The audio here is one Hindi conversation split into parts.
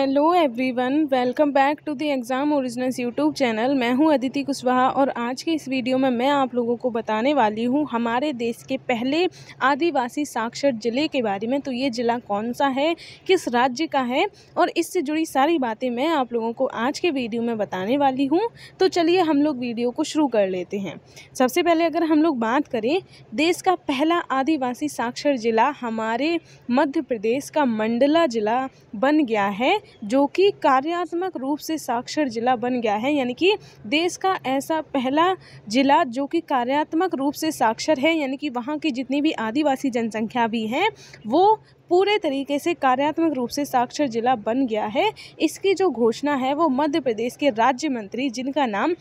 Hello everyone, welcome back to the exam originals YouTube channel. मैं हूं अदिति कुशवाहा और आज के इस वीडियो में मैं आप लोगों को बताने वाली हूं हमारे देश के पहले आदिवासी साक्षर ज़िले के बारे में। तो ये ज़िला कौन सा है, किस राज्य का है और इससे जुड़ी सारी बातें मैं आप लोगों को आज के वीडियो में बताने वाली हूँ। तो चलिए हम लोग वीडियो को शुरू कर लेते हैं। सबसे पहले अगर हम लोग बात करें, देश का पहला आदिवासी साक्षर ज़िला हमारे मध्य प्रदेश का मंडला ज़िला बन गया है, जो कि कार्यात्मक रूप से साक्षर जिला बन गया है। यानी कि देश का ऐसा पहला जिला जो कि कार्यात्मक रूप से साक्षर है, यानी कि वहाँ की जितनी भी आदिवासी जनसंख्या भी है वो पूरे तरीके से कार्यात्मक रूप से साक्षर जिला बन गया है। इसकी जो घोषणा है वो मध्य प्रदेश के राज्य मंत्री, जिनका नाम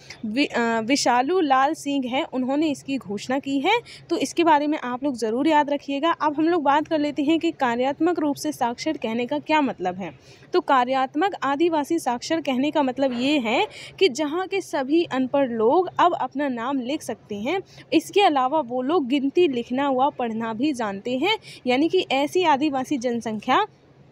विशालू लाल सिंह है, उन्होंने इसकी घोषणा की है। तो इसके बारे में आप लोग ज़रूर याद रखिएगा। अब हम लोग बात कर लेते हैं कि कार्यात्मक रूप से साक्षर कहने का क्या मतलब है। तो कार्यात्मक आदिवासी साक्षर कहने का मतलब ये है कि जहाँ के सभी अनपढ़ लोग अब अपना नाम लिख सकते हैं। इसके अलावा वो लोग गिनती, लिखना व पढ़ना भी जानते हैं। यानी कि ऐसी आदिवासी जनसंख्या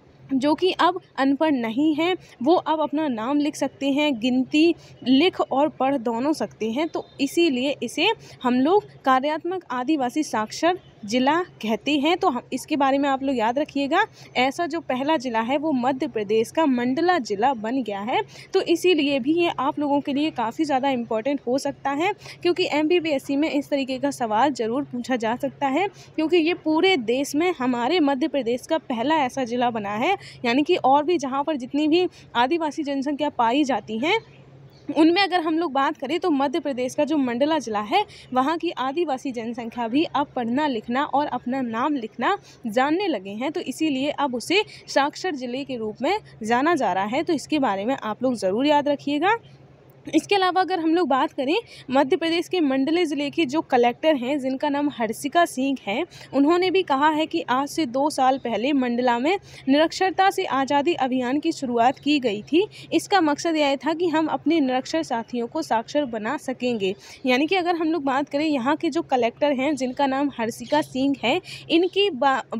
जो कि अब अनपढ़ नहीं है, वो अब अपना नाम लिख सकते हैं, गिनती, लिख और पढ़ दोनों सकते हैं। तो इसीलिए इसे हम लोग कार्यात्मक आदिवासी साक्षर जिला कहते हैं। तो हम इसके बारे में आप लोग याद रखिएगा। ऐसा जो पहला ज़िला है वो मध्य प्रदेश का मंडला ज़िला बन गया है। तो इसीलिए भी ये आप लोगों के लिए काफ़ी ज़्यादा इम्पोर्टेंट हो सकता है, क्योंकि MPPSC में इस तरीके का सवाल ज़रूर पूछा जा सकता है, क्योंकि ये पूरे देश में हमारे मध्य प्रदेश का पहला ऐसा ज़िला बना है। यानी कि और भी जहाँ पर जितनी भी आदिवासी जनसंख्या पाई जाती हैं उनमें अगर हम लोग बात करें तो मध्य प्रदेश का जो मंडला ज़िला है वहाँ की आदिवासी जनसंख्या भी अब पढ़ना, लिखना और अपना नाम लिखना जानने लगे हैं। तो इसीलिए अब उसे साक्षर ज़िले के रूप में जाना जा रहा है। तो इसके बारे में आप लोग ज़रूर याद रखिएगा। इसके अलावा अगर हम लोग बात करें, मध्य प्रदेश के मंडले ज़िले के जो कलेक्टर हैं, जिनका नाम हर्षिका सिंह है, उन्होंने भी कहा है कि आज से 2 साल पहले मंडला में निरक्षरता से आज़ादी अभियान की शुरुआत की गई थी। इसका मकसद यह था कि हम अपने निरक्षर साथियों को साक्षर बना सकेंगे। यानी कि अगर हम लोग बात करें यहाँ के जो कलेक्टर हैं, जिनका नाम हर्षिका सिंह है, इनकी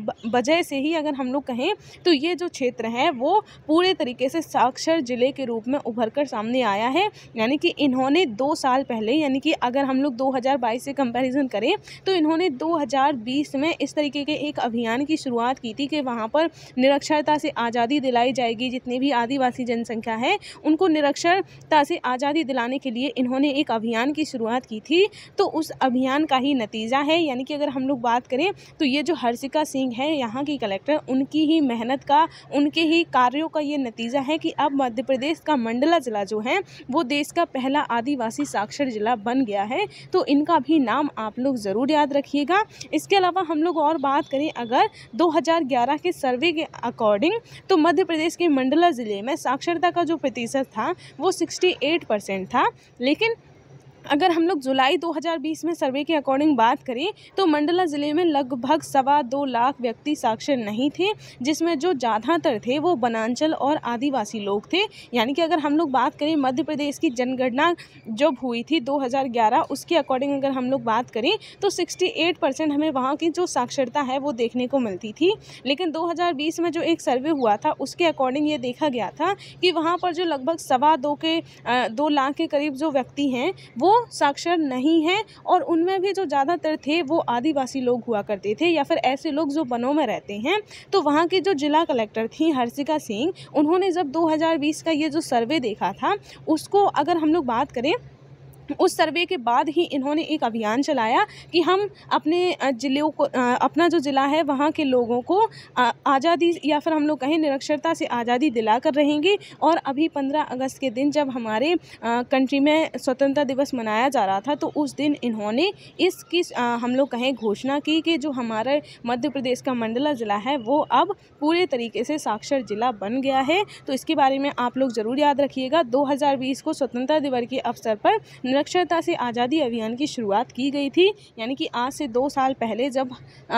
वजह से ही अगर हम लोग कहें तो ये जो क्षेत्र है वो पूरे तरीके से साक्षर ज़िले के रूप में उभर कर सामने आया है। यानी कि इन्होंने 2 साल पहले, यानी कि अगर हम लोग 2022 से कंपैरिजन करें तो इन्होंने 2020 में इस तरीके के एक अभियान की शुरुआत की थी कि वहाँ पर निरक्षरता से आज़ादी दिलाई जाएगी। जितनी भी आदिवासी जनसंख्या है उनको निरक्षरता से आज़ादी दिलाने के लिए इन्होंने एक अभियान की शुरुआत की थी। तो उस अभियान का ही नतीजा है। यानी कि अगर हम लोग बात करें तो ये जो हर्षिका सिंह है यहाँ की कलेक्टर, उनकी ही मेहनत का, उनके ही कार्यों का ये नतीजा है कि अब मध्य प्रदेश का मंडला ज़िला जो है वो देश का पहला आदिवासी साक्षर जिला बन गया है। तो इनका भी नाम आप लोग ज़रूर याद रखिएगा। इसके अलावा हम लोग और बात करें अगर 2011 के सर्वे के अकॉर्डिंग, तो मध्य प्रदेश के मंडला ज़िले में साक्षरता का जो प्रतिशत था वो 68% था। लेकिन अगर हम लोग जुलाई 2020 में सर्वे के अकॉर्डिंग बात करें तो मंडला ज़िले में लगभग 2.25 लाख व्यक्ति साक्षर नहीं थे, जिसमें जो ज़्यादातर थे वो वनांचल और आदिवासी लोग थे। यानी कि अगर हम लोग बात करें मध्य प्रदेश की जनगणना जब हुई थी 2011, उसके अकॉर्डिंग अगर हम लोग बात करें तो 68% हमें वहाँ की जो साक्षरता है वो देखने को मिलती थी। लेकिन 2020 में जो एक सर्वे हुआ था उसके अकॉर्डिंग ये देखा गया था कि वहाँ पर जो लगभग 2 लाख के करीब जो व्यक्ति हैं वो साक्षर नहीं है, और उनमें भी जो ज़्यादातर थे वो आदिवासी लोग हुआ करते थे या फिर ऐसे लोग जो वनों में रहते हैं। तो वहाँ की जो जिला कलेक्टर थी हर्षिका सिंह, उन्होंने जब 2020 का ये जो सर्वे देखा था उसको अगर हम लोग बात करें, उस सर्वे के बाद ही इन्होंने एक अभियान चलाया कि हम अपने ज़िलों को, अपना जो ज़िला है वहाँ के लोगों को आज़ादी या फिर हम लोग कहें निरक्षरता से आज़ादी दिला कर रहेंगे। और अभी 15 अगस्त के दिन जब हमारे कंट्री में स्वतंत्रता दिवस मनाया जा रहा था तो उस दिन इन्होंने इसकी हम लोग कहें घोषणा की कि जो हमारे मध्य प्रदेश का मंडला ज़िला है वो अब पूरे तरीके से साक्षर ज़िला बन गया है। तो इसके बारे में आप लोग ज़रूर याद रखिएगा। 2020 को स्वतंत्रता दिवस के अवसर पर निरक्षरता से आज़ादी अभियान की शुरुआत की गई थी, यानी कि आज से 2 साल पहले जब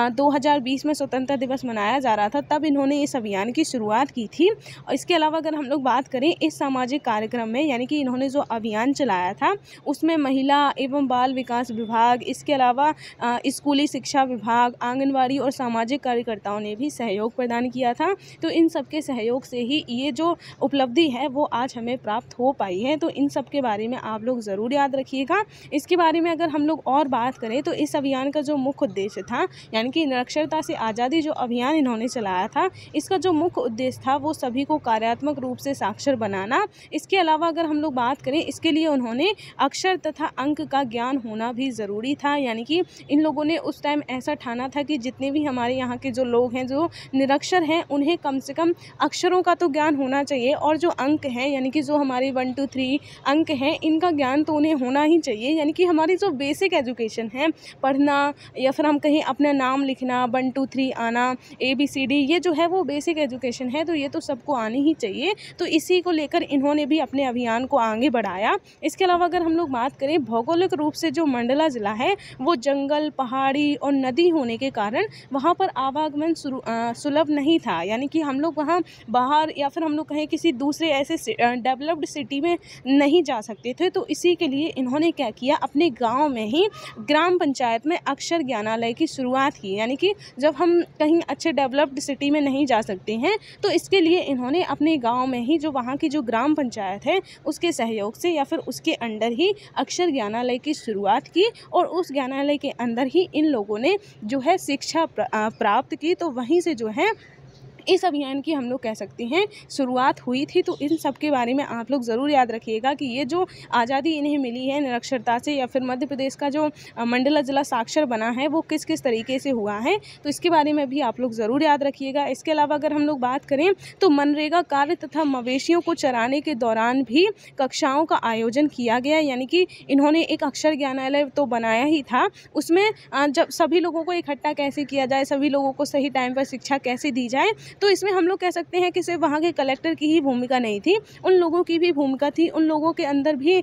2020 में स्वतंत्रता दिवस मनाया जा रहा था, तब इन्होंने इस अभियान की शुरुआत की थी। और इसके अलावा अगर हम लोग बात करें इस सामाजिक कार्यक्रम में, यानी कि इन्होंने जो अभियान चलाया था उसमें महिला एवं बाल विकास विभाग, इसके अलावा स्कूली शिक्षा विभाग, आंगनवाड़ी और सामाजिक कार्यकर्ताओं ने भी सहयोग प्रदान किया था। तो इन सब के सहयोग से ही ये जो उपलब्धि है वो आज हमें प्राप्त हो पाई है। तो इन सब के बारे में आप लोग ज़रूर याद रखिएगा। इसके बारे में अगर हम लोग और बात करें तो इस अभियान का जो मुख्य उद्देश्य था, यानी कि निरक्षरता से आज़ादी जो अभियान इन्होंने चलाया था, इसका जो मुख्य उद्देश्य था वो सभी को कार्यात्मक रूप से साक्षर बनाना। इसके अलावा अगर हम लोग बात करें, इसके लिए उन्होंने अक्षर तथा अंक का ज्ञान होना भी ज़रूरी था। यानी कि इन लोगों ने उस टाइम ऐसा ठाना था कि जितने भी हमारे यहाँ के जो लोग हैं जो निरक्षर हैं, उन्हें कम से कम अक्षरों का तो ज्ञान होना चाहिए, और जो अंक हैं यानी कि जो हमारे 1 2 3 अंक हैं, इनका ज्ञान तो उन्हें होना ही चाहिए। यानी कि हमारी जो बेसिक एजुकेशन है, पढ़ना या फिर हम कहें अपना नाम लिखना, 1 2 3 आना, ABCD, ये जो है वो बेसिक एजुकेशन है, तो ये तो सबको आनी ही चाहिए। तो इसी को लेकर इन्होंने भी अपने अभियान को आगे बढ़ाया। इसके अलावा अगर हम लोग बात करें, भौगोलिक रूप से जो मंडला ज़िला है वो जंगल, पहाड़ी और नदी होने के कारण वहाँ पर आवागमन सुलभ नहीं था। यानी कि हम लोग वहाँ बाहर या फिर हम लोग कहें किसी दूसरे ऐसे डेवलप्ड सिटी में नहीं जा सकते थे। तो इसी के लिए इन्होंने क्या किया, अपने गांव में ही ग्राम पंचायत में अक्षर ज्ञानालय की शुरुआत की। यानी कि जब हम कहीं अच्छे डेवलप्ड सिटी में नहीं जा सकते हैं, तो इसके लिए इन्होंने अपने गांव में ही जो वहाँ की जो ग्राम पंचायत है उसके सहयोग से या फिर उसके अंडर ही अक्षर ज्ञानालय की शुरुआत की, और उस ज्ञानालय के अंदर ही इन लोगों ने जो है शिक्षा प्राप्त की। तो वहीं से जो है इस अभियान की हम लोग कह सकते हैं शुरुआत हुई थी। तो इन सब के बारे में आप लोग ज़रूर याद रखिएगा कि ये जो आज़ादी इन्हें मिली है निरक्षरता से, या फिर मध्य प्रदेश का जो मंडला ज़िला साक्षर बना है वो किस किस तरीके से हुआ है, तो इसके बारे में भी आप लोग ज़रूर याद रखिएगा। इसके अलावा अगर हम लोग बात करें तो मनरेगा कार्य तथा मवेशियों को चराने के दौरान भी कक्षाओं का आयोजन किया गया। यानी कि इन्होंने एक अक्षर ज्ञानालय तो बनाया ही था, उसमें जब सभी लोगों को इकट्ठा कैसे किया जाए, सभी लोगों को सही टाइम पर शिक्षा कैसे दी जाए, तो इसमें हम लोग कह सकते हैं कि सिर्फ वहाँ के कलेक्टर की ही भूमिका नहीं थी, उन लोगों की भी भूमिका थी। उन लोगों के अंदर भी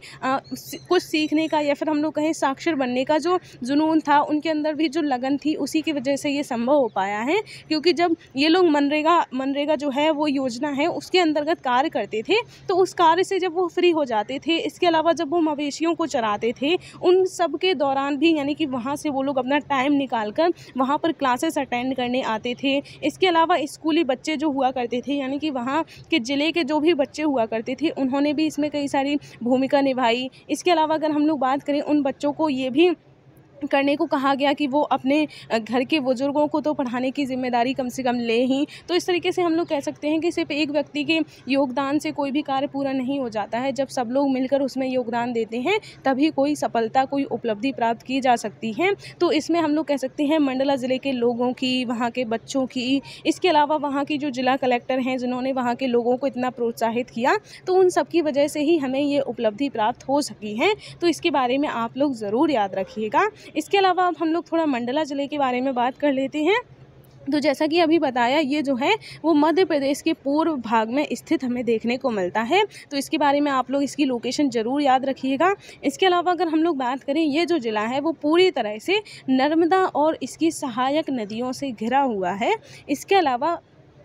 कुछ सीखने का या फिर हम लोग कहें साक्षर बनने का जो जुनून था, उनके अंदर भी जो लगन थी, उसी की वजह से ये संभव हो पाया है। क्योंकि जब ये लोग मनरेगा जो है वो योजना है उसके अंतर्गत कार्य करते थे, तो उस कार्य से जब वो फ्री हो जाते थे, इसके अलावा जब वो मवेशियों को चराते थे, उन सब के दौरान भी यानी कि वहाँ से वो लोग अपना टाइम निकाल कर वहाँ पर क्लासेस अटेंड करने आते थे। इसके अलावा स्कूली बच्चे जो हुआ करते थे, यानी कि वहाँ के ज़िले के जो भी बच्चे हुआ करते थे, उन्होंने भी इसमें कई सारी भूमिका निभाई। इसके अलावा अगर हम लोग बात करें, उन बच्चों को ये भी करने को कहा गया कि वो अपने घर के बुजुर्गों को तो पढ़ाने की जिम्मेदारी कम से कम ले ही। तो इस तरीके से हम लोग कह सकते हैं कि सिर्फ एक व्यक्ति के योगदान से कोई भी कार्य पूरा नहीं हो जाता है। जब सब लोग मिलकर उसमें योगदान देते हैं तभी कोई सफलता, कोई उपलब्धि प्राप्त की जा सकती है। तो इसमें हम लोग कह सकते हैं मंडला ज़िले के लोगों की, वहाँ के बच्चों की, इसके अलावा वहाँ की जो जिला कलेक्टर हैं जिन्होंने वहाँ के लोगों को इतना प्रोत्साहित किया, तो उन सब की वजह से ही हमें ये उपलब्धि प्राप्त हो सकी है। तो इसके बारे में आप लोग ज़रूर याद रखिएगा। इसके अलावा अब हम लोग थोड़ा मंडला ज़िले के बारे में बात कर लेते हैं। तो जैसा कि अभी बताया, ये जो है वो मध्य प्रदेश के पूर्व भाग में स्थित हमें देखने को मिलता है। तो इसके बारे में आप लोग इसकी लोकेशन ज़रूर याद रखिएगा। इसके अलावा अगर हम लोग बात करें, ये जो ज़िला है वो पूरी तरह से नर्मदा और इसकी सहायक नदियों से घिरा हुआ है। इसके अलावा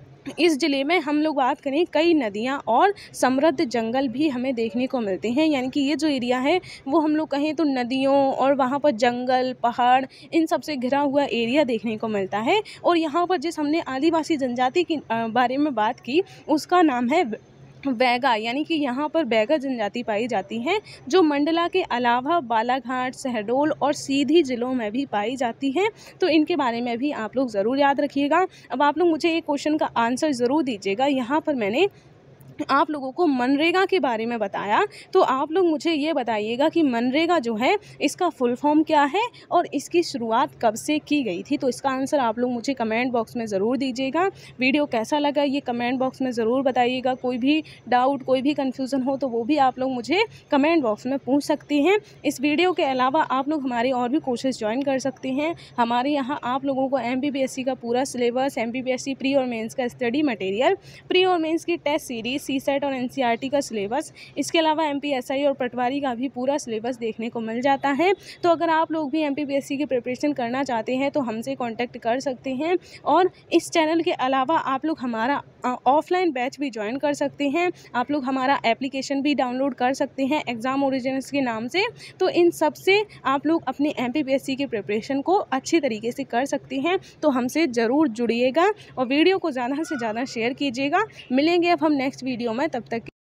इस ज़िले में हम लोग बात करें, कई नदियाँ और समृद्ध जंगल भी हमें देखने को मिलते हैं। यानी कि ये जो एरिया है वो हम लोग कहें तो नदियों और वहाँ पर जंगल, पहाड़, इन सब से घिरा हुआ एरिया देखने को मिलता है। और यहाँ पर जिस हमने आदिवासी जनजाति के बारे में बात की, उसका नाम है बैगा। यानी कि यहाँ पर बैगा जनजाति पाई जाती है, जो मंडला के अलावा बालाघाट, शहडोल और सीधी ज़िलों में भी पाई जाती है। तो इनके बारे में भी आप लोग ज़रूर याद रखिएगा। अब आप लोग मुझे एक क्वेश्चन का आंसर ज़रूर दीजिएगा। यहाँ पर मैंने आप लोगों को मनरेगा के बारे में बताया, तो आप लोग मुझे ये बताइएगा कि मनरेगा जो है इसका फुल फॉर्म क्या है और इसकी शुरुआत कब से की गई थी। तो इसका आंसर आप लोग मुझे कमेंट बॉक्स में ज़रूर दीजिएगा। वीडियो कैसा लगा ये कमेंट बॉक्स में ज़रूर बताइएगा। कोई भी डाउट, कोई भी कन्फ्यूज़न हो तो वो भी आप लोग मुझे कमेंट बॉक्स में पूछ सकते हैं। इस वीडियो के अलावा आप लोग हमारे और भी कोर्सेज ज्वाइन कर सकते हैं। हमारे यहाँ आप लोगों को MPPSC का पूरा सिलेबस, MPPSC प्री और मेंस का स्टडी मटेरियल, प्री और मेंस की टेस्ट सीरीज़, CSET और NCERT का सिलेबस, इसके अलावा MPSI और पटवारी का भी पूरा सिलेबस देखने को मिल जाता है। तो अगर आप लोग भी MPPSC की प्रिपरेशन करना चाहते हैं तो हमसे कॉन्टैक्ट कर सकते हैं। और इस चैनल के अलावा आप लोग हमारा ऑफलाइन बैच भी ज्वाइन कर सकते हैं। आप लोग हमारा एप्लीकेशन भी डाउनलोड कर सकते हैं एग्ज़ाम ओरिजिनल्स के नाम से। तो इन सब से आप लोग अपनी MPPSC की प्रिपरेशन को अच्छी तरीके से कर सकते हैं। तो हमसे ज़रूर जुड़िएगा और वीडियो को ज़्यादा से ज़्यादा शेयर कीजिएगा। मिलेंगे अब हम नेक्स्ट वीडियो में, तब तक